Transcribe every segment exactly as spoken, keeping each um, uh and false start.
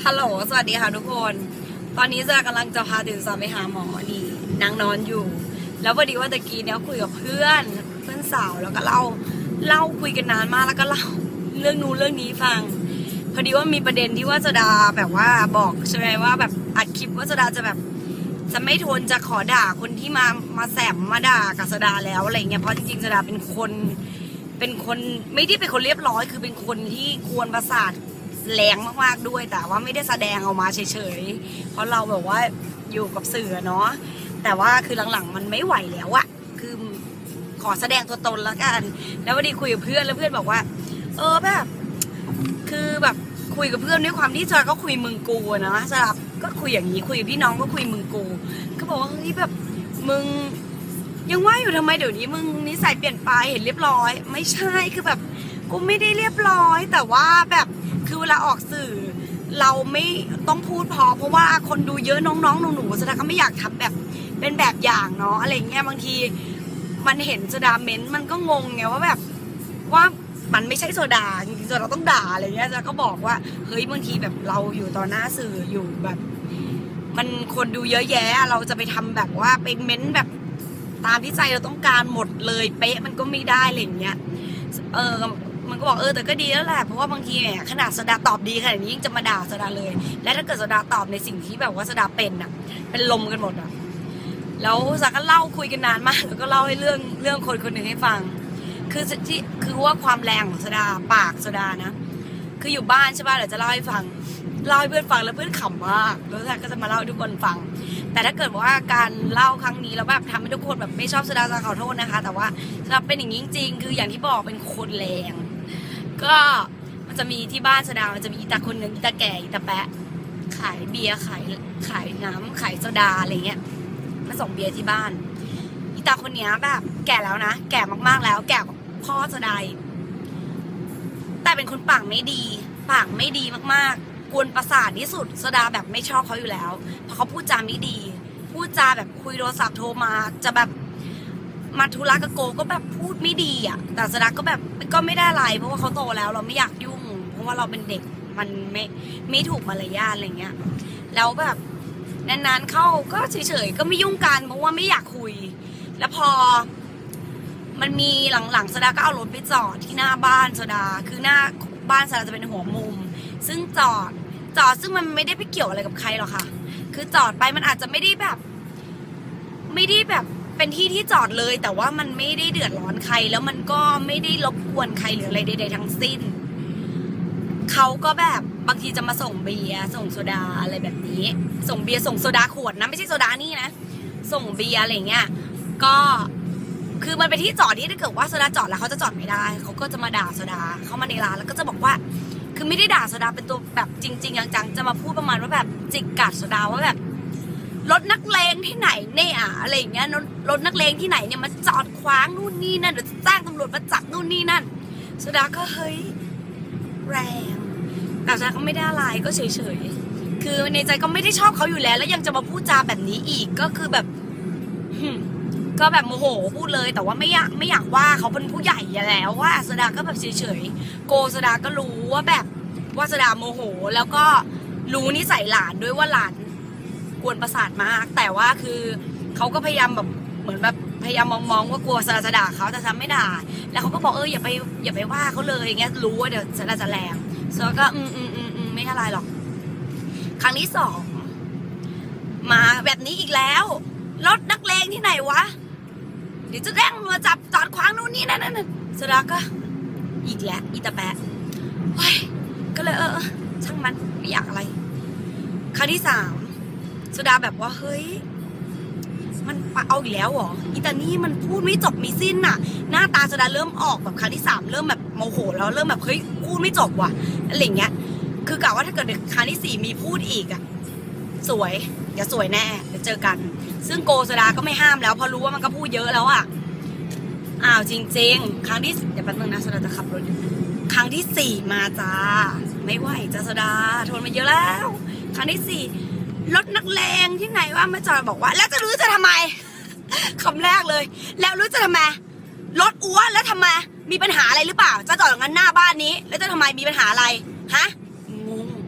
ฮัลโหลสวัสดีค่ะทุกคนตอนนี้จะกำลังจะพาตื่นสาวไปหาหมอนี่นางนอนอยู่แล้วพอดีว่าตะกี้เนี้ยคุยกับเพื่อนเพื่อนสาวแล้วก็เล่าเล่าคุยกันนานมากแล้วก็เล่าเรื่องนู้นเรื่องนี้ฟังพอดีว่ามีประเด็นที่ว่าสดาแบบว่าบอกใช่ไหมว่าแบบอัดคลิปว่าสดาจะแบบจะไม่ทนจะขอด่าคนที่มามาแสบมาด่ากับสดาแล้วอะไรเงี้ยเพราะจริงๆสดาเป็นคนเป็นคนไม่ได้เป็นคนเรียบร้อยคือเป็นคนที่กวนประสาทแรงมากๆด้วยแต่ว่าไม่ได้แสดงออกมาเฉยๆเพราะเราแบบว่าอยู่กับสื่อเนาะแต่ว่าคือหลังๆมันไม่ไหวแล้วอะคือขอแสดงตัวตนแล้วกันแล้ววันนี้คุยกับเพื่อนแล้วเพื่อนบอกว่าเออแบบคือแบบคุยกับเพื่อนด้วยความที่จอยก็คุยมึงกูนะสลับก็คุยอย่างนี้คุยกับพี่น้องก็คุยมึงกูก็บอกว่าเฮ้ยแบบมึงยังว่าอยู่ทำไมเดี๋ยวนี้มึงนิสัยเปลี่ยนไปเห็นเรียบร้อยไม่ใช่คือแบบกูไม่ได้เรียบร้อยแต่ว่าแบบคือเวลาออกสื่อเราไม่ต้องพูดพอเพราะว่าคนดูเยอะน้องๆหนูๆสดาก็ไม่อยากทำแบบเป็นแบบอย่างเนาะอะไรเงี้ยบางทีมันเห็นโซดาเม้นมันก็งงไงว่าแบบว่ามันไม่ใช่โซดาจริงๆเราต้องด่าอะไรเงี้ยจะก็บอกว่าเฮ้ยบางทีแบบเราอยู่ต่อหน้าสื่ออยู่แบบมันคนดูเยอะแยะเราจะไปทำแบบว่าไปเม้นแบบตามที่ใจเราต้องการหมดเลยเป๊ะมันก็ไม่ได้อะไรเงี้ยเออมันก็บอกเออแต่ก็ดีแล้วแหละเพราะว่าบางทีเนี่ยขนาดสดาตอบดีขนาดนี้ยังจะมาด่าสดาเลยและถ้าเกิดสดาตอบในสิ่งที่แบบว่าสดาเป็นอ่ะเป็นลมกันหมดอ่ะแล้วสดาก็เล่าคุยกันนานมากแล้วก็เล่าให้เรื่องเรื่องคนคนหนึ่งให้ฟังคือที่คือว่าความแรงของสดาปากสดานะคืออยู่บ้านใช่ป่ะเดี๋ยวจะเล่าให้ฟังเล่าให้เพื่อนฟังแล้วเพื่อนขำมากแล้วสดาก็จะมาเล่าให้ทุกคนฟังแต่ถ้าเกิดว่าการเล่าครั้งนี้แล้วแบบทำให้ทุกคนแบบไม่ชอบสดาจะขอโทษนะคะแต่ว่าสดาเป็นอย่างนี้จริงๆคืออย่างที่บอกเป็นคนแรงก็มันจะมีที่บ้านสดามันจะมีอีตาคนหนึ่งอีตาแก่อีตาแปะขายเบียร์ขายขายน้ำขายโซดาอะไรเงี้ยมาส่งเบียร์ที่บ้านอีตาคนนี้แบบแก่แล้วนะแก่มากๆแล้วแก่กว่าพ่อสดาแต่เป็นคนปากไม่ดีปากไม่ดีมากๆกวนประสาทที่สุดสดาแบบไม่ชอบเขาอยู่แล้วเพราะเขาพูดจาไม่ดีพูดจาแบบคุยโทรศัพท์โทรมาจะแบบมาธุระกับโกก็แบบพูดไม่ดีอ่ะแต่สดาก็แบบก็ไม่ได้อะไรเพราะว่าเขาโตแล้วเราไม่อยากยุ่งเพราะว่าเราเป็นเด็กมันไม่ไม่ถูกมารยาทอะไรเงี้ยแล้วแบบนานๆเข้าก็เฉยๆก็ไม่ยุ่งกันเพราะว่าไม่อยากคุยแล้วพอมันมีหลังๆสดาก็เอารถไปจอดที่หน้าบ้านสดาคือหน้าบ้านสดาจะเป็นหัวมุมซึ่งจอดจอดซึ่งมันไม่ได้ไปเกี่ยวอะไรกับใครหรอกค่ะคือจอดไปมันอาจจะไม่ได้แบบไม่ได้แบบเป็นที่ที่จอดเลยแต่ว่ามันไม่ได้เดือดร้อนใครแล้วมันก็ไม่ได้รบกวนใครหรืออะไรใดๆทั้งสิ้นเขาก็แบบบางทีจะมาส่งเบียร์ส่งโซดาอะไรแบบนี้ส่งเบียร์ส่งโซดาขวดนะไม่ใช่โซดานี่นะส่งเบียร์อะไรเงี้ยก็คือมันเป็นที่จอดที่ถ้าเกิดว่าโซดาจอดแล้วเขาจะจอดไม่ได้เขาก็จะมาด่าโซดาเข้ามาในร้านแล้วก็จะบอกว่าคือไม่ได้ด่าโซดาเป็นตัวแบบจริงๆจังๆจะมาพูดประมาณว่าแบบจิกกัดโซดาว่าแบบรถนักเลงที่ไหนเนี่ยอะไรอย่างเงี้ยรถนักเลงที่ไหนเนี่ยมาจอดขวางนู่นนี่นั่นเดี๋ยวจะจ้างตำรวจมาจับนู่นนี่นั่นโซดาก็เฮ้ยแรงแต่โซดาก็ไม่ได้อะไรก็เฉยๆคือในใจก็ไม่ได้ชอบเขาอยู่แล้วแล้วยังจะมาพูดจาแบบนี้อีกก็คือแบบก็แบบโมโหพูดเลยแต่ว่าไม่อยากไม่อยากว่าเขาเป็นผู้ใหญ่แล้วว่าโซดาก็แบบเฉยๆโกโซดาก็รู้ว่าแบบว่าโซดาโมโหแล้วก็รู้นิสัยหลานด้วยว่าหลานกวนประสาทมากแต่ว่าคือเขาก็พยายามแบบเหมือนแบบพยายามมองๆว่ากลัวสดาจะด่าเขาแต่สดาไม่ด่าแล้วเขาก็บอกเอออย่าไปอย่าไปว่าเขาเลยอย่างเงี้ยรู้ว่าเดี๋ยวสดาจะแรงสดาก็อืมอืมอืมอืมไม่อะไรหรอกครั้งที่สองมาแบบนี้อีกแล้วรถนักเลงที่ไหนวะเดี๋ยวจะแจ้งตำรวจจับจอดขวางนู่นนี่นั่นนั่นสดาก็อีกแล้วอีตาแปะเฮ้ยก็เลยเออช่างมันไม่อยากอะไรครั้งที่สามสดาแบบว่าเฮ้ยมันเอาอีกแล้วเหรออีตานี่มันพูดไม่จบไม่สิ้นน่ะหน้าตาสดาเริ่มออกแบบครั้งที่สามเริ่มแบบโมโหแล้วเริ่มแบบเฮ้ยพูดไม่จบว่ะอะไรเงี้ยคือกะว่าถ้าเกิดครั้งที่สี่มีพูดอีกอ่ะสวยอย่าสวยแน่เดี๋ยวเจอกันซึ่งโกสดาก็ไม่ห้ามแล้วพอรู้ว่ามันก็พูดเยอะแล้วอ่ะอ้าวจริงๆครั้งที่เดี๋ยวแป๊บนึงนะสดาจะขับรถอยู่ครั้งที่สี่มาจ้าไม่ไหวจ้าสดาทนมาเยอะแล้วครั้งที่สี่รถนักเลงที่ไหนว่ามาจอดบอกว่าแล้วจะรู้จะทำไมคำแรกเลยแล้วรู้จะทำไมรถอ้วนแล้วทำไมมีปัญหาอะไรหรือเปล่าจะจอดอย่างนั้นหน้าบ้านนี้แล้วจะทำไมมีปัญหาอะไรฮะงง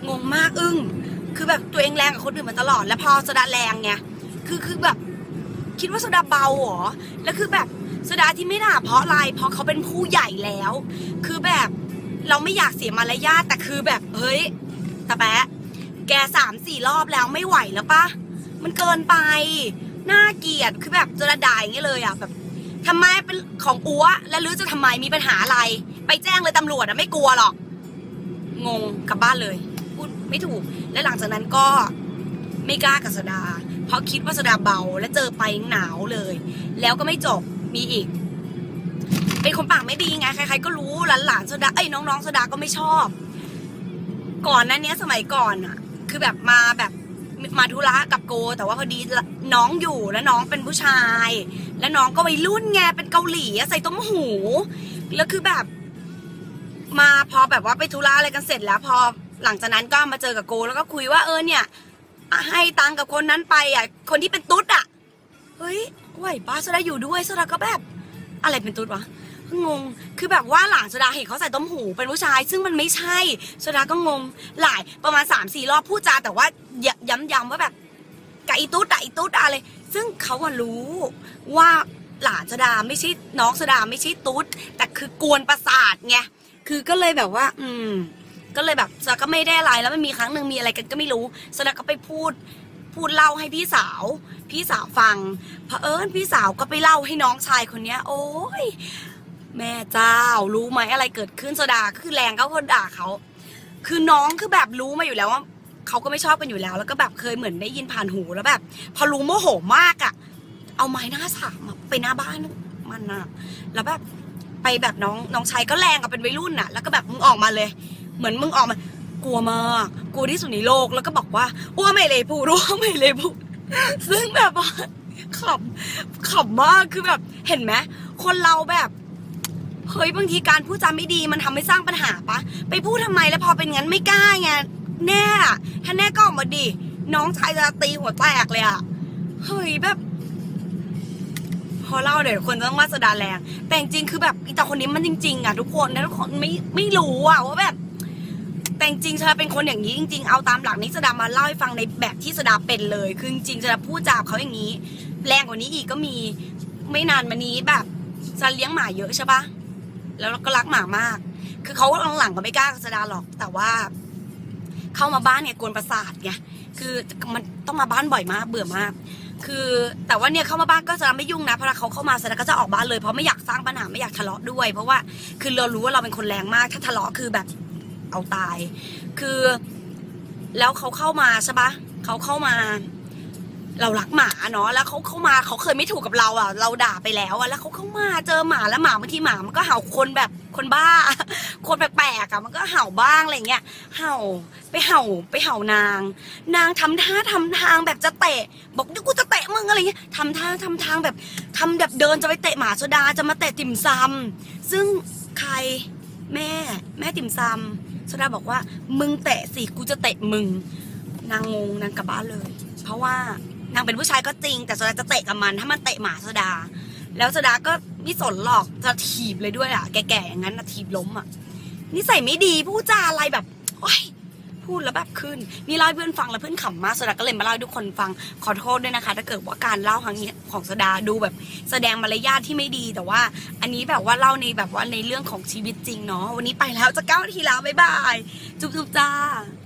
งงมากอึ้งคือแบบตัวเองแรงกับคนอื่นมาตลอดแล้วพอโซดาแรงไงคือคือแบบคิดว่าโซดาเบาเหรอแล้วคือแบบโซดาที่ไม่ด่าเพราะอะไรเพราะเขาเป็นผู้ใหญ่แล้วคือแบบเราไม่อยากเสียมารยาทแต่คือแบบเฮ้ยตะแปะแกสามสี่รอบแล้วไม่ไหวแล้วปะมันเกินไปน่าเกลียดคือแบบโซดาด่าอย่างเงี้ยเลยอ่ะแบบทำไมเป็นของอัวแล้วลือจะทำไมมีปัญหาอะไรไปแจ้งเลยตำรวจอะไม่กลัวหรอกงงกลับบ้านเลยพูดไม่ถูกและหลังจากนั้นก็ไม่กล้ากับโซดาเพราะคิดว่าโซดาเบาและเจอไปหนาวเลยแล้วก็ไม่จบมีอีกเป็นคนปากไม่ดีไงใครๆก็รู้หลานๆโซดาเอ้ยน้องๆโซดาก็ไม่ชอบก่อนนั้นเนี้ยสมัยก่อนอะคือแบบมาแบบมาธุระกับโกแต่ว่าพอดีน้องอยู่แล้วน้องเป็นผู้ชายแล้วน้องก็วัยรุ่นไงเป็นเกาหลีใส่ต้มหูแล้วคือแบบมาพอแบบว่าไปธุระอะไรกันเสร็จแล้วพอหลังจากนั้นก็มาเจอกับโกแล้วก็คุยว่าเออเนี่ยให้ตังกับคนนั้นไปอ่ะคนที่เป็นตุ๊ดอ่ะเฮ้ยไหวป้าโซดาอยู่ด้วยโซดาก็แบบอะไรเป็นตุ๊ดวะงงคือแบบว่าหลานโซดาเห็นเขาใส่ต้มหูเป็นผู้ชายซึ่งมันไม่ใช่โซดาก็งงหลายประมาณสามสี่รอบพูดจาแต่ว่าย้ำๆว่าแบบกะอีตุ๊ดอะอีตุ๊ดอะไรซึ่งเขาอะรู้ว่าหลานโซดาไม่ใช่น้องโซดาไม่ใช่ตุ๊ดแต่คือกวนประสาทไงคือก็เลยแบบว่าอืมก็เลยแบบโซดาก็ไม่ได้อะไรแล้วมันมีครั้งหนึ่งมีอะไรกันก็ไม่รู้โซดาก็ไปพูดพูดเล่าให้พี่สาวพี่สาวฟังเผอิญพี่สาวก็ไปเล่าให้น้องชายคนเนี้ยโอ้ยแม่เจ้ารู้ไหมอะไรเกิดขึ้นโซดาก็คือแรงเขาคนด่าเขาคือน้องคือแบบรู้มาอยู่แล้วว่าเขาก็ไม่ชอบกันอยู่แล้วแล้วก็แบบเคยเหมือนได้ยินผ่านหูแล้วแบบพอรู้โมโหมากอ่ะเอาไม้หน้าสามไปหน้าบ้านมันอ่ะแล้วแบบไปแบบน้องน้องชายก็แรงกับเป็นวัยรุ่นอ่ะแล้วก็แบบมึงออกมาเลยเหมือนมึงออกมากลัวมากกลัวที่สุดในโลกแล้วก็บอกว่าอ้วไม่เลยพูดอ้วไม่เลยพูดซึ่งแบบว่าขำขำมากคือแบบเห็นไหมคนเราแบบเฮ้ยบางทีการพูดจาไม่ดีมันทำให้สร้างปัญหาปะไปพูดทำไมแล้วพอเป็นงั้นไม่กล้าไงแน่ถ้าแน่ก็ออกมาดิน้องชายจะตีหัวแตกเลยอะเฮ้ยแบบพอเล่าเดี๋ยวคนต้องว่าโซดาแรงแต่จริงคือแบบอีตาคนนี้มันจริงๆอะทุกคนนะทุกคนไม่ไม่รู้อะว่าแบบแต่จริงๆโซดาเป็นคนอย่างนี้จริงๆเอาตามหลักนี้โซดามาเล่าให้ฟังในแบบที่โซดาเป็นเลยคือจริงๆโซดาพูดจาเขาอย่างนี้แรงกว่านี้อีกก็มีไม่นานมานี้แบบโซดาเลี้ยงหมาเยอะใช่ปะแล้วก็รักหมามากคือเขาหลังๆก็ไม่กล้าโซดาหรอกแต่ว่าเข้ามาบ้านเนี่ยกวนประสาทไงคือมันต้องมาบ้านบ่อยมากเบื่อมากคือแต่ว่าเนี่ยเข้ามาบ้านก็จะไม่ยุ่งนะเพราะเขาเข้ามาเสร็จแล้วก็จะออกบ้านเลยเพราะไม่อยากสร้างปัญหาไม่อยากทะเลาะด้วยเพราะว่าคือเรารู้ว่าเราเป็นคนแรงมากถ้าทะเลาะคือแบบเอาตายคือแล้วเขาเข้ามาใช่ปะเขาเข้ามาเรารักหมาเนาะแล้วเขาเข้ามาเขาเคยไม่ถูกกับเราอ่ะเราด่าไปแล้วอ่ะแล้วเขาเข้ามาเจอหมาแล้วหมาบางทีหมามันก็เห่าคนแบบคนบ้าคนแปลกๆอ่ะมันก็เห่าบ้างอะไรเงี้ยเห่าไปเห่าไปเห่านางนางทำท่าทำทางแบบจะเตะบอกนี่กูจะเตะมึงอะไรเงี้ยทำท่าทำทางแบบทำแบบเดินจะไปเตะหมาโซดาจะมาเตะติ่มซำซึ่งใครแม่แม่ติ่มซำโซดาบอกว่ามึงเตะสิกูจะเตะมึงนางงงนางกลับบ้านเลยเพราะว่านางเป็นผู้ชายก็จริงแต่โซดาจะเตะกับมันถ้ามันเตะหมาโซดาแล้วโซดาก็ไม่สนหรอกจะถีบเลยด้วยอ่ะแก่ๆอย่างนั้นนะถีบล้มอ่ะนิสัยไม่ดีพูดจาอะไรแบบโอ๊ยพูดแล้วแบบขึ้นนี่เล่าให้เพื่อนฟังแล้วเพื่อนขำมากโซดาก็เลยมาเล่าให้ทุกคนฟังขอโทษด้วยนะคะถ้าเกิดว่าการเล่าครั้งนี้ของโซดาดูแบบแสดงมารยาทที่ไม่ดีแต่ว่าอันนี้แบบว่าเล่าในแบบว่าในเรื่องของชีวิตจริงเนาะวันนี้ไปแล้วจะเก้านาทีแล้วบ๊ายบายจุ๊บๆจ้า